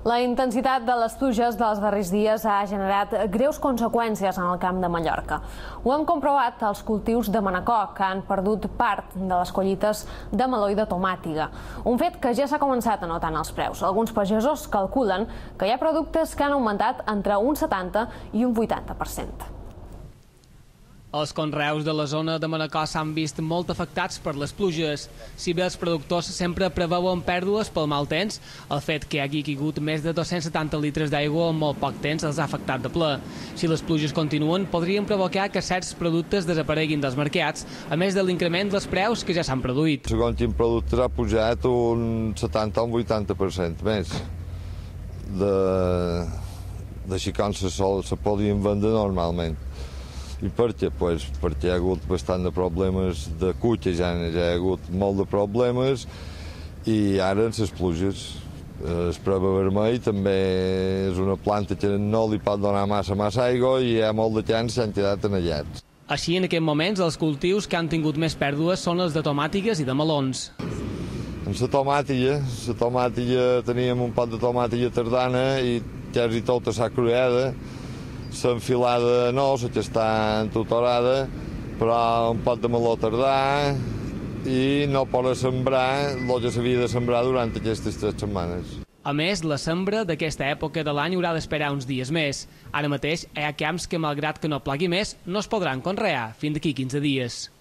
La intensitat de les pluges dels darrers dies ha generat greus conseqüències en el camp de Mallorca. Ho hem comprovat als cultius de Manacor, que han perdut part de les collites de meló i de tomàtiga. Un fet que ja s'ha començat a notar en els preus. Alguns pagesos calculen que hi ha productes que han augmentat entre un 70 i un 80%. Els conreus de la zona de Manacor s'han vist molt afectats per les pluges. Si bé els productors sempre preveuen pèrdues pel mal temps, el fet que hi hagi caigut més de 270 litres d'aigua en molt poc temps els ha afectat de ple. Si les pluges continuen, podrien provocar que certs productes desapareguin dels mercats, a més de l'increment dels preus que ja s'han produït. Segons quin producte ha pujat un 70 o un 80% més d'així com se podien vendre normalment. I per què? Perquè hi ha hagut bastant de problemes de cuita, ja hi ha hagut molt de problemes, i ara en les pluges. El preve vermell també és una planta que no li pot donar massa aigua i hi ha molt de temps que s'han quedat anellats. Així, en aquests moments, els cultius que han tingut més pèrdues són els de tomàtigues i de melons. En la tomàtiga teníem un pot de tomàtiga tardana i quasi tota s'ha cruada. L'enfilada no, la que està entutorada, però un pot de meló tardà i no pot sembrar el que s'havia de sembrar durant aquestes 3 setmanes. A més, la sembra d'aquesta època de l'any haurà d'esperar uns dies més. Ara mateix hi ha camps que, malgrat que no plogui més, no es podran conrear fins d'aquí 15 dies.